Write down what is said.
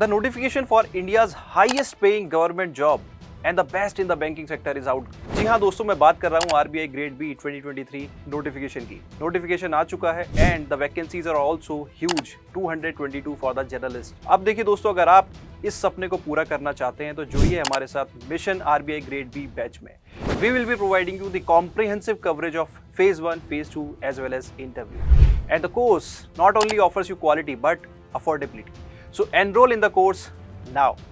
The notification for India's highest paying government job and the best in the banking sector is out. जी हाँ दोस्तों, मैं बात कर रहा हूँ RBI ग्रेड बी 2023 नोटिफिकेशन की। नोटिफिकेशन आ चुका है and the vacancies are also huge, 222 for the journalist. अब देखिए दोस्तों, अगर आप इस सपने को पूरा करना चाहते हैं तो जुड़िए हमारे साथ mission RBI grade B batch में। We will be providing you the comprehensive coverage of phase 1, phase 2 as well as interview. And the course not only offers you quality but affordability. So enroll in the course now.